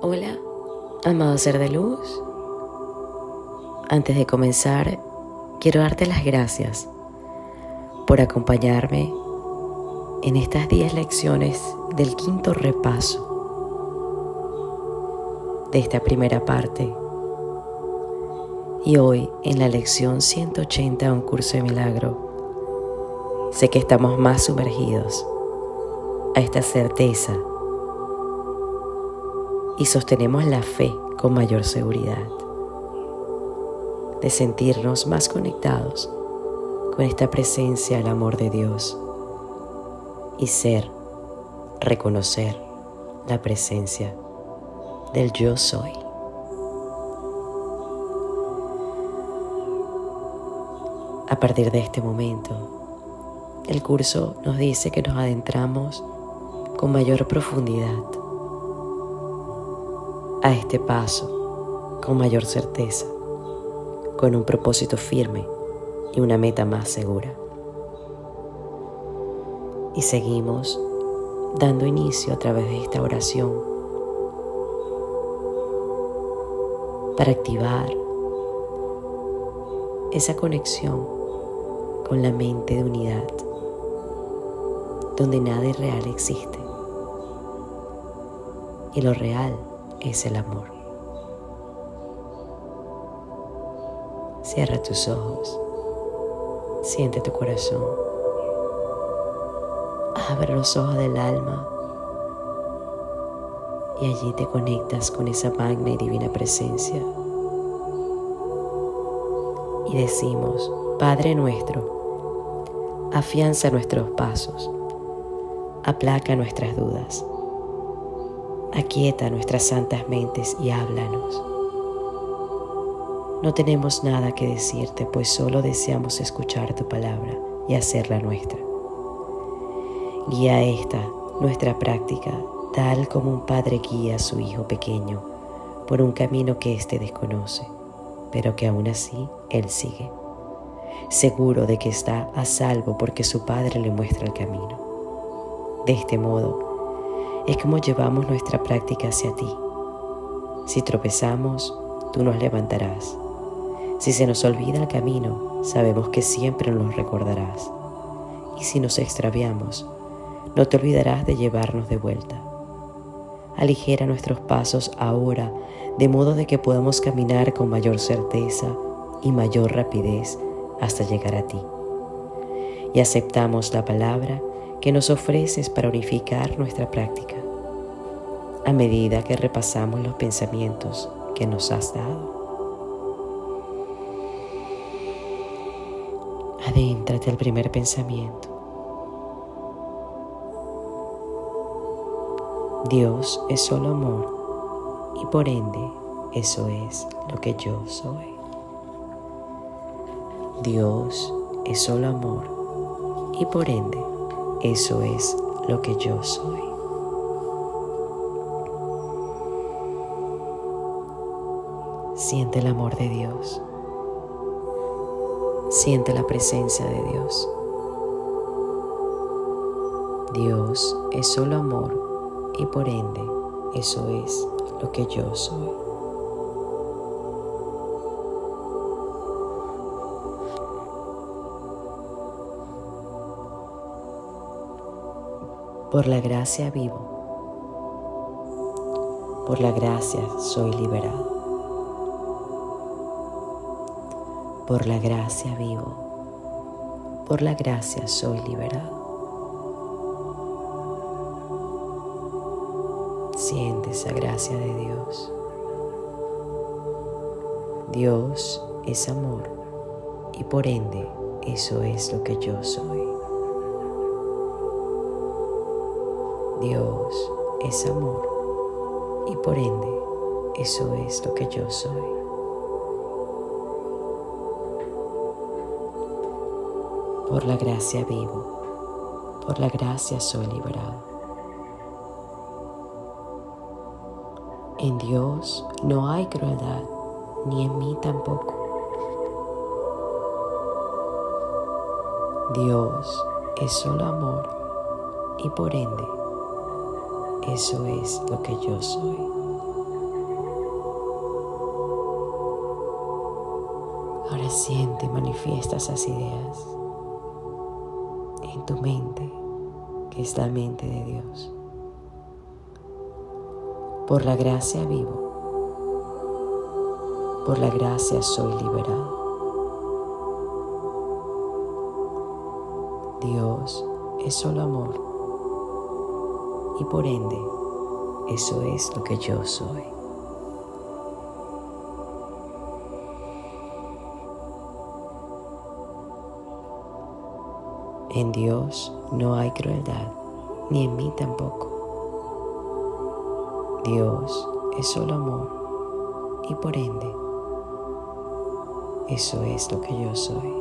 Hola, amado ser de luz. Antes de comenzar, quiero darte las gracias por acompañarme en estas 10 lecciones del quinto repaso de esta primera parte. Y hoy, en la lección 180 de un curso de milagro, sé que estamos más sumergidos a esta certeza y sostenemos la fe con mayor seguridad de sentirnos más conectados con esta presencia del amor de Dios y reconocer la presencia del yo soy. A partir de este momento, el curso nos dice que nos adentramos con mayor profundidad a este paso, con mayor certeza, con un propósito firme y una meta más segura. Y seguimos dando inicio a través de esta oración para activar esa conexión con la mente de unidad, donde nada irreal existe y lo real es el amor. Cierra tus ojos, siente tu corazón, abre los ojos del alma y allí te conectas con esa magna y divina presencia. Y decimos: Padre nuestro, afianza nuestros pasos, aplaca nuestras dudas, aquieta nuestras santas mentes y háblanos. No tenemos nada que decirte, pues solo deseamos escuchar tu palabra y hacerla nuestra. Guía nuestra práctica, tal como un padre guía a su hijo pequeño por un camino que éste desconoce, pero que aún así él sigue, seguro de que está a salvo porque su padre le muestra el camino. De este modo, es como llevamos nuestra práctica hacia ti. Si tropezamos, tú nos levantarás. Si se nos olvida el camino, sabemos que siempre nos recordarás. Y si nos extraviamos, no te olvidarás de llevarnos de vuelta. Aligera nuestros pasos ahora, de modo de que podamos caminar con mayor certeza y mayor rapidez hasta llegar a ti. Y aceptamos la palabra que nos ofreces para unificar nuestra práctica, a medida que repasamos los pensamientos que nos has dado. Adéntrate al primer pensamiento. Dios es solo amor y por ende eso es lo que yo soy. Dios es solo amor y por ende eso es lo que yo soy. Siente el amor de Dios. Siente la presencia de Dios. Dios es solo amor y por ende eso es lo que yo soy. Por la gracia vivo. Por la gracia soy liberado. Por la gracia vivo. Por la gracia soy liberado. Siente esa gracia de Dios. Dios es amor y por ende eso es lo que yo soy. Dios es amor y por ende eso es lo que yo soy. Por la gracia vivo, por la gracia soy liberado. En Dios no hay crueldad, ni en mí tampoco. Dios es solo amor y por ende eso es lo que yo soy. siente y manifiesta esas ideas en tu mente, que es la mente de Dios. Por la gracia vivo, por la gracia soy liberado. Dios es solo amor y por ende eso es lo que yo soy. En Dios no hay crueldad, ni en mí tampoco. Dios es solo amor y por ende eso es lo que yo soy.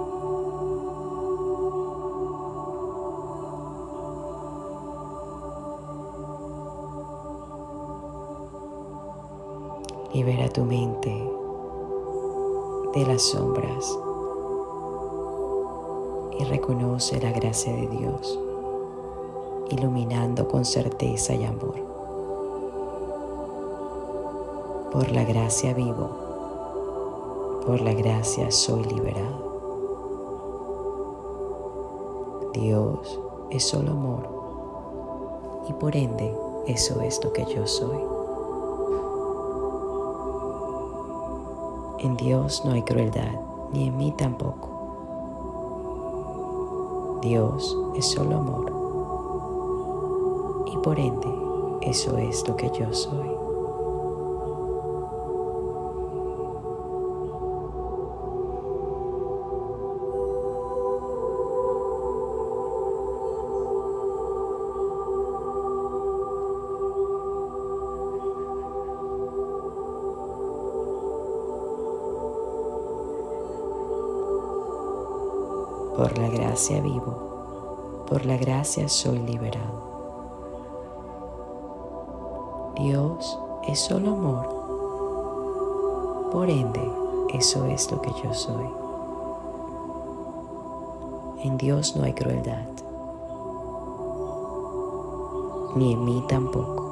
Libera tu mente de las sombras y reconoce la gracia de Dios, iluminando con certeza y amor. Por la gracia vivo, por la gracia soy liberado. Dios es solo amor y por ende eso es lo que yo soy. En Dios no hay crueldad, ni en mí tampoco. Dios es solo amor y por ende eso es lo que yo soy. Por la gracia vivo, por la gracia soy liberado. Dios es solo amor, por ende, eso es lo que yo soy. En Dios no hay crueldad, ni en mí tampoco.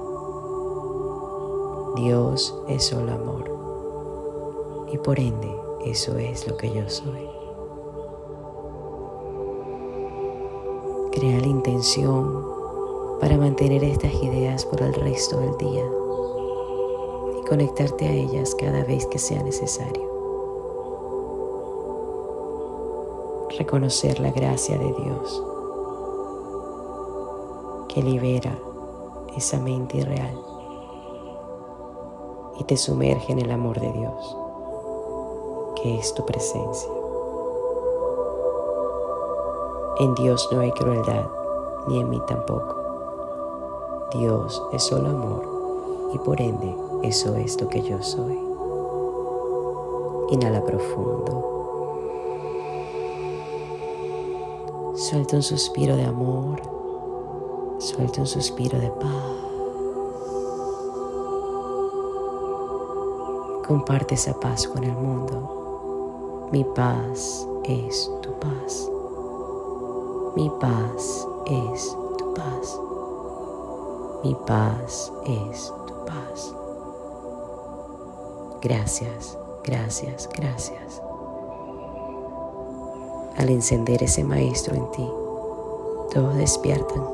Dios es solo amor, y por ende, eso es lo que yo soy. Crea la intención para mantener estas ideas por el resto del día y conectarte a ellas cada vez que sea necesario. Reconocer la gracia de Dios que libera esa mente irreal y te sumerge en el amor de Dios, que es tu presencia. En Dios no hay crueldad, ni en mí tampoco. Dios es solo amor y por ende eso es lo que yo soy. Inhala profundo. Suelta un suspiro de amor. Suelta un suspiro de paz. Comparte esa paz con el mundo. Mi paz es tu paz. Mi paz es tu paz. Mi paz es tu paz. Gracias, gracias, gracias. Al encender ese maestro en ti, todos despiertan.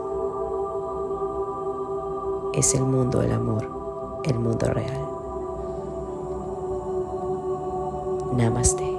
Es el mundo del amor, el mundo real. Namaste.